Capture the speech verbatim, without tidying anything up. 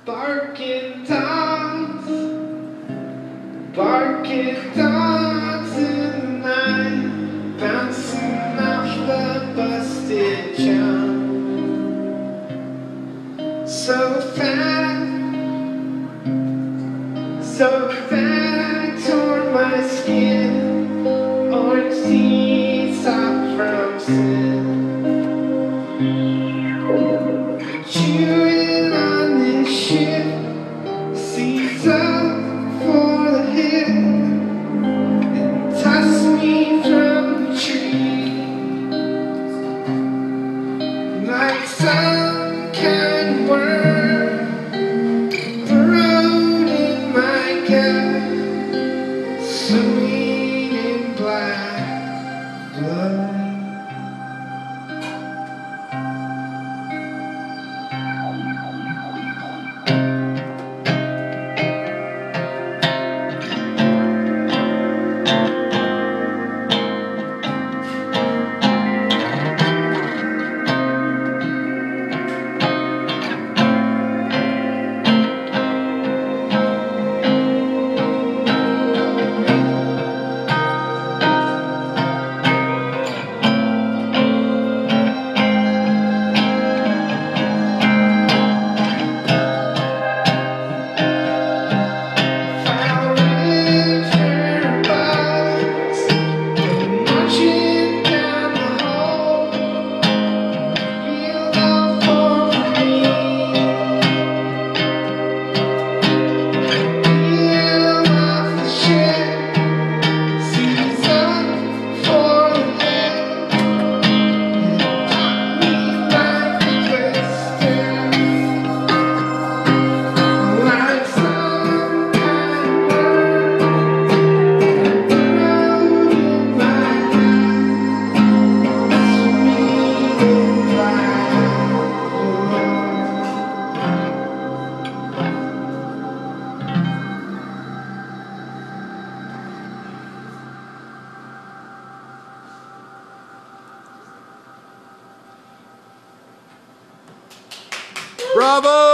Barking dogs, barking dogs in the night, bouncing off the busted jump. So fat, so fat, I tore my skin, orange seeds off from sin. Chewing on this shit, seeds up for the hit, and toss me from the tree like some kind of worm burrowed in my gut, swimming in black blood. Bravo!